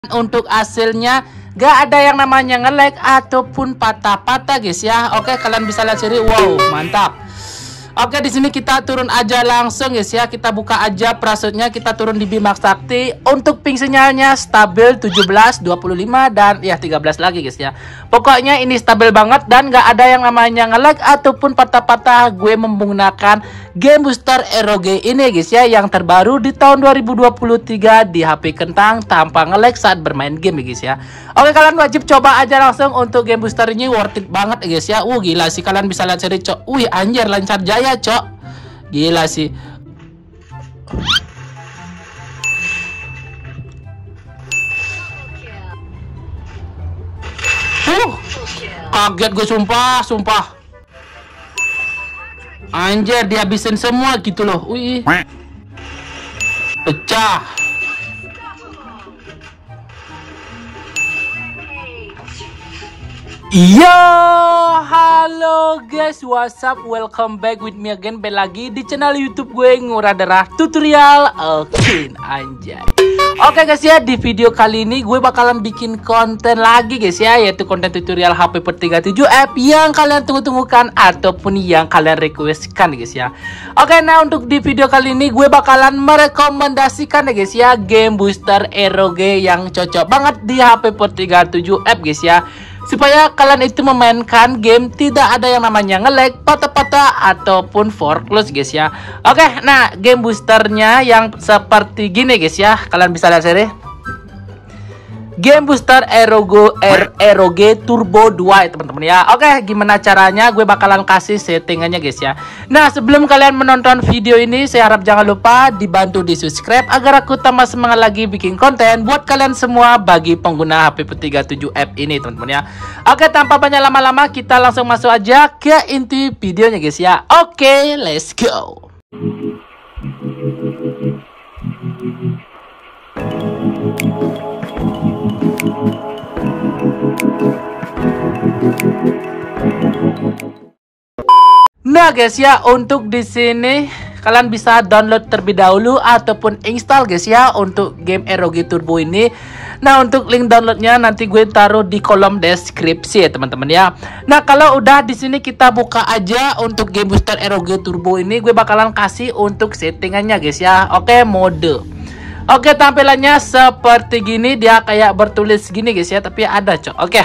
Untuk hasilnya gak ada yang namanya nge-lag ataupun patah-patah guys ya. Oke, kalian bisa lihat sendiri. Wow, mantap. Oke, di sini kita turun aja langsung guys ya. Kita buka aja parasurnya, kita turun di Bimax Sakti. Untuk ping sinyalnya stabil 17, 25 dan ya 13 lagi guys ya. Pokoknya ini stabil banget dan gak ada yang namanya nge-lag ataupun patah-patah. Gue menggunakan game booster ROG ini guys ya, yang terbaru di tahun 2023 di HP kentang tanpa nge-lag saat bermain game guys ya. Oke, kalian wajib coba aja langsung untuk game booster ini, worth it banget guys ya. Gila sih, kalian bisa lihat sendiri cok. Wih anjir, lancar jaya cok. Gila sih. Kaget gue sumpah. Anjir, dihabisin semua gitu loh. Wih. Pecah. Yo, halo guys, what's up? Welcome back with me again, balik lagi di channel YouTube gue, Ngurah Darah Tutorial. Oke, anjay. Oke guys ya, di video kali ini gue bakalan bikin konten lagi guys ya, yaitu konten tutorial HP per 37 app yang kalian tunggu-tunggukan ataupun yang kalian requestkan guys ya. Oke, nah untuk di video kali ini gue bakalan merekomendasikan ya guys ya, game booster ROG yang cocok banget di HP per 37 app guys ya, supaya kalian itu memainkan game tidak ada yang namanya nge-lag, patah-patah ataupun foreclose guys ya. Oke, nah game boosternya yang seperti gini guys ya, kalian bisa lihat sini. Game booster ROG Turbo 2 ya teman-teman ya. Oke, gimana caranya? Gue bakalan kasih settingannya guys ya. Nah, sebelum kalian menonton video ini, saya harap jangan lupa dibantu di subscribe agar aku tambah semangat lagi bikin konten buat kalian semua bagi pengguna HP P37 app ini teman-teman ya. Oke, tanpa banyak lama-lama kita langsung masuk aja ke inti videonya guys ya. Oke, let's go. Nah guys ya, untuk di sini kalian bisa download terlebih dahulu ataupun install guys ya untuk game ROG Turbo ini. Nah, untuk link downloadnya nanti gue taruh di kolom deskripsi ya teman-teman ya. Nah, kalau udah di sini kita buka aja untuk game booster ROG Turbo ini, gue bakalan kasih untuk settingannya guys ya. Oke, mode. Oke, tampilannya seperti gini, dia kayak bertulis gini guys ya, tapi ada cok. Oke.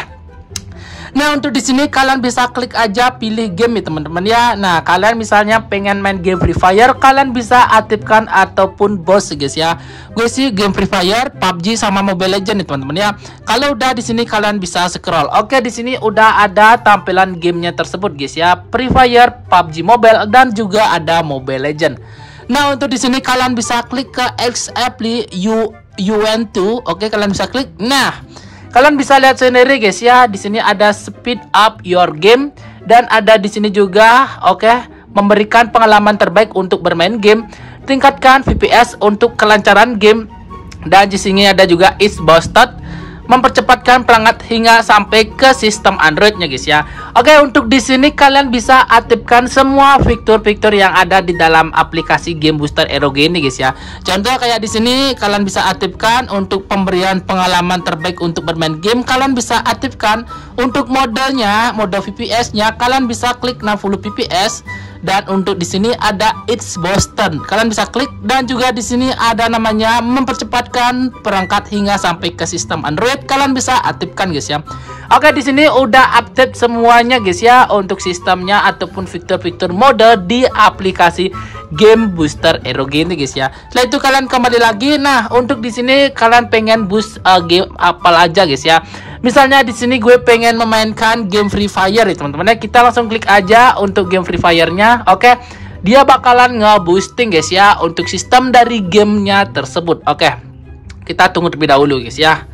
Nah, untuk di sini kalian bisa klik aja pilih game ya teman-teman ya. Nah, kalian misalnya pengen main game Free Fire, kalian bisa aktifkan ataupun bos guys ya. Gue sih game Free Fire, PUBG sama Mobile Legends ya teman-teman ya. Kalau udah di sini kalian bisa scroll. Oke, di sini udah ada tampilan gamenya tersebut guys ya. Free Fire, PUBG Mobile dan juga ada Mobile Legends. Nah, untuk di sini kalian bisa klik ke Exactly You Want To. Oke, kalian bisa klik. Nah, kalian bisa lihat sendiri guys ya, di sini ada speed up your game dan ada di sini juga memberikan pengalaman terbaik untuk bermain game, tingkatkan FPS untuk kelancaran game, dan di sini ada juga is boosted, mempercepatkan perangkat hingga sampai ke sistem Androidnya guys ya. Oke, untuk di sini kalian bisa aktifkan semua fitur-fitur yang ada di dalam aplikasi game booster ROG ini guys ya. Contoh kayak di sini kalian bisa aktifkan untuk pemberian pengalaman terbaik untuk bermain game, kalian bisa aktifkan untuk modenya, mode FPS-nya kalian bisa klik 60 fps. Dan untuk di sini ada It's Boston, kalian bisa klik, dan juga di sini ada namanya mempercepatkan perangkat hingga sampai ke sistem Android, kalian bisa aktifkan guys ya. Oke, di sini udah update semuanya guys ya untuk sistemnya ataupun fitur-fitur mode di aplikasi game booster ROG ini guys ya. Setelah itu kalian kembali lagi. Nah, untuk di sini kalian pengen boost game apa aja guys ya. Misalnya di sini gue pengen memainkan game Free Fire ya teman-teman ya. Kita langsung klik aja untuk game Free Fire-nya. Oke, dia bakalan nge-boosting guys ya untuk sistem dari gamenya tersebut. Oke, kita tunggu terlebih dahulu guys ya.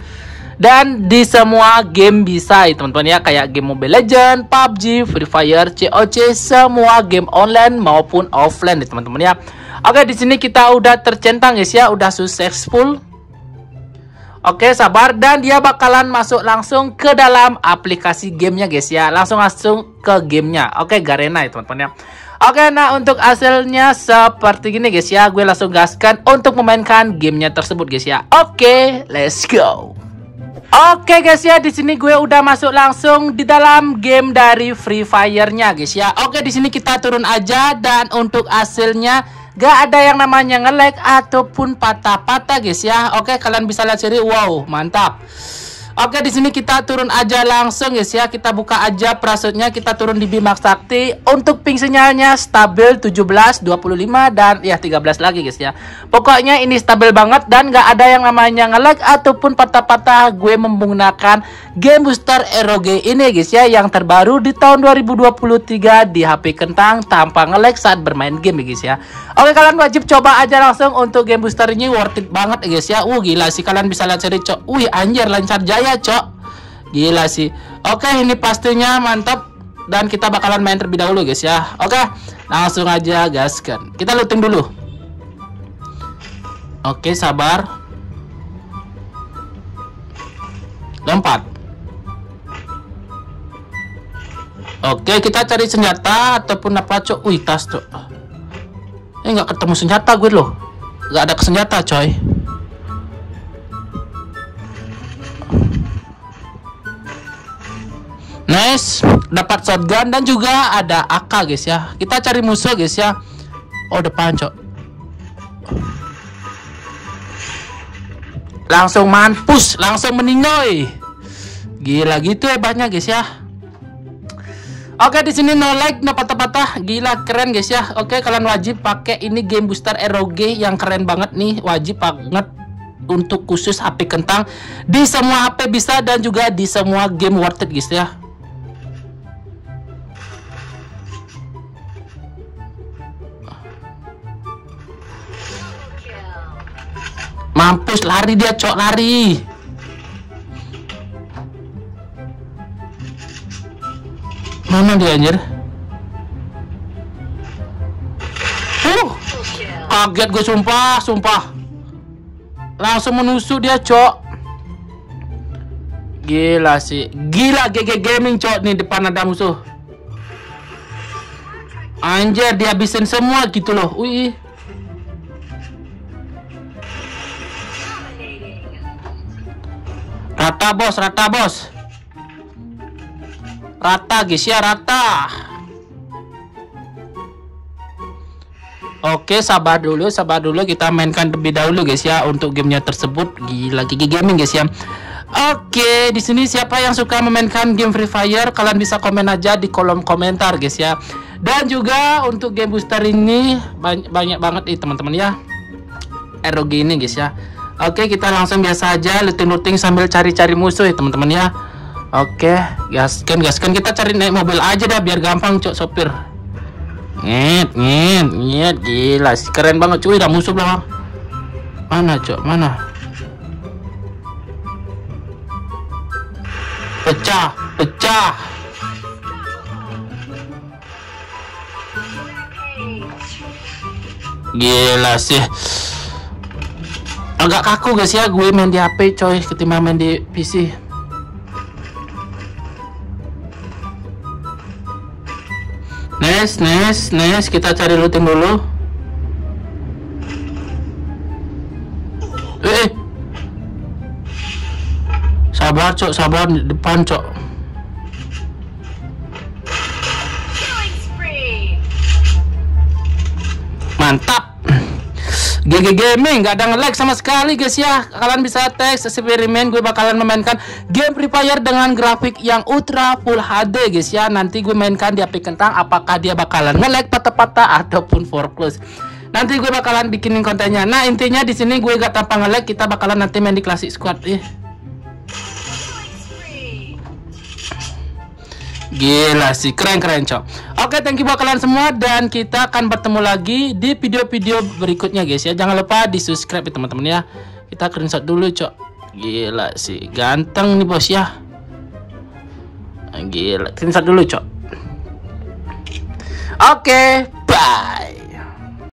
Dan di semua game bisa ya teman-teman ya, kayak game Mobile Legends, PUBG, Free Fire, COC, semua game online maupun offline ya teman-teman ya. Oke, di sini kita udah tercentang guys ya, udah successful. Oke, sabar, dan dia bakalan masuk langsung ke dalam aplikasi gamenya guys ya. Langsung ke gamenya. Oke, Garena ya teman-teman ya. Oke, nah untuk hasilnya seperti gini guys ya. Gue langsung gaskan untuk memainkan gamenya tersebut guys ya. Oke, let's go. Oke guys ya, di sini gue udah masuk langsung di dalam game dari Free Fire-nya guys ya. Oke, di sini kita turun aja dan untuk hasilnya gak ada yang namanya nge-lag ataupun patah-patah guys ya. Oke, kalian bisa lihat sendiri. Wow, mantap. Oke, di sini kita turun aja langsung guys ya. Kita buka aja parasutnya, kita turun di Bimax Sakti. Untuk ping sinyalnya stabil 17, 25 dan ya 13 lagi guys ya. Pokoknya ini stabil banget dan gak ada yang namanya nge-lag ataupun patah-patah. Gue menggunakan game booster ROG ini guys ya, yang terbaru di tahun 2023 di HP kentang tanpa nge-lag saat bermain game guys ya. Oke, kalian wajib coba aja langsung untuk game booster ini, worth it banget guys ya. Gila sih, kalian bisa lihat sendiri cok. Wih anjir, lancar jaya cok, gila sih. Oke, ini pastinya mantap dan kita bakalan main terlebih dahulu guys ya. Oke, langsung aja gaskan. Kita looting dulu. Oke, sabar. Lompat. Oke, kita cari senjata ataupun apa cok. Wih, tas cok. Nggak ketemu senjata gue loh. Nggak ada senjata coy. Nice, dapat shotgun dan juga ada AK guys ya. Kita cari musuh guys ya. Oh, depan cok. Langsung mampus, langsung meninggoy. Gila gitu hebatnya guys ya. Oke, di sini no lag, no patah-patah. Gila keren guys ya. Oke, kalian wajib pakai ini game booster ROG yang keren banget nih. Wajib banget untuk khusus HP kentang. Di semua HP bisa dan juga di semua game worth it guys ya. Mampus, lari dia cok, lari. Mana dia anjir? Kaget gue sumpah. Langsung menusuk dia cok. Gila sih. Gila, GG Gaming cok, nih depan ada musuh. Anjir, dihabisin semua gitu loh. Wih. Rata bos. Rata guys ya, rata. Oke, sabar dulu, kita mainkan terlebih dahulu guys ya untuk gamenya tersebut. Gila, GG Gaming guys ya. Oke, di sini siapa yang suka memainkan game Free Fire, kalian bisa komen aja di kolom komentar guys ya. Dan juga untuk game booster ini banyak banget nih teman-teman ya, ROG ini guys ya. Oke, kita langsung biasa aja looting sambil cari-cari musuh ya teman-teman ya. Oke, gaskan kita cari naik mobil aja dah biar gampang cok sopir. Nyet, gila sih, keren banget cuy, ada musuh belakang. Mana cok, mana? Pecah. Gila sih. Agak kaku guys ya gue main di HP coy ketimbang main di PC. Nice, kita cari looting dulu. Sabar cok, sabar di depan cok. Mantap. GG Gaming, gak ada nge-lag sama sekali guys ya. Kalian bisa teks eksperimen, gue bakalan memainkan game Free Fire dengan grafik yang ultra full HD guys ya. Nanti gue mainkan di HP kentang, apakah dia bakalan nge-lag patah-patah ataupun foreclose. Nanti gue bakalan bikinin kontennya. Nah, intinya di sini gue gak tanpa nge-lag, kita bakalan nanti main di Classic Squad. Gila sih, keren cok. Oke, thank you buat kalian semua dan kita akan bertemu lagi di video-video berikutnya guys ya. Jangan lupa di subscribe ya teman-teman ya. Kita screenshot dulu cok. Gila sih, ganteng nih bos ya. Gila, screenshot dulu cok. Oke, bye.